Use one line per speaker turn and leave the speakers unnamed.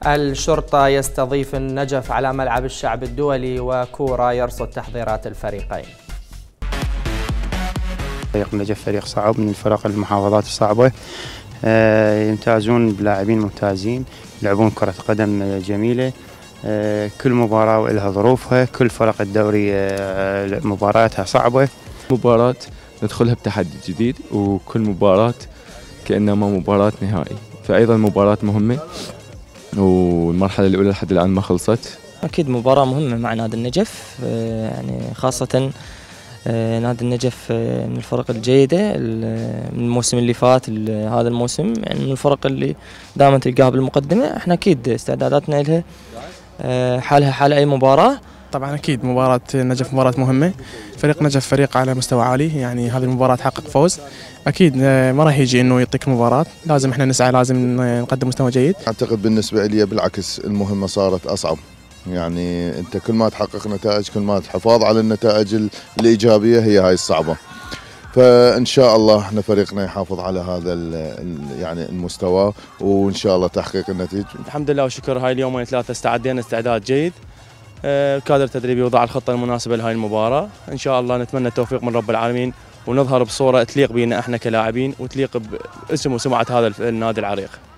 الشرطة يستضيف النجف على ملعب الشعب الدولي، وكورة يرصد تحضيرات الفريقين.
فريق النجف فريق صعب من الفرق المحافظات الصعبة، يمتازون بلاعبين ممتازين، يلعبون كرة قدم جميلة. كل مباراة ولها ظروفها، كل فرق الدوري مباراتها صعبة.
مباراة ندخلها بتحدي جديد، وكل مباراة كأنما مباراة نهائي، فأيضا مباراة مهمة، والمرحلة الأولى لحد الآن ما خلصت.
أكيد مباراة مهمة مع نادي النجف، يعني خاصة نادي النجف من الفرق الجيدة من الموسم اللي فات هذا الموسم، يعني من الفرق اللي دائما تلقاها بالمقدمة. احنا أكيد استعداداتنا لها حالها حال أي مباراة.
طبعا أكيد مباراة النجف مباراة مهمة، فريق نجف فريق على مستوى عالي، يعني هذه المباراة تحقق فوز أكيد ما راح يجي إنه يعطيك مباراة، لازم إحنا نسعى، لازم نقدم مستوى جيد.
أعتقد بالنسبة لي بالعكس المهمة صارت أصعب، يعني أنت كل ما تحقق نتائج كل ما الحفاظ على النتائج الإيجابية هي هاي الصعبة، فإن شاء الله إحنا فريقنا يحافظ على هذا يعني المستوى، وإن شاء الله تحقيق النتيجة.
الحمد لله والشكر، هاي اليومين ثلاثة استعدينا استعداد جيد، الكادر التدريبي وضع الخطة المناسبة لهاي المباراة. إن شاء الله نتمنى التوفيق من رب العالمين، ونظهر بصورة تليق بنا احنا كلاعبين وتليق باسم وسمعة هذا النادي العريق.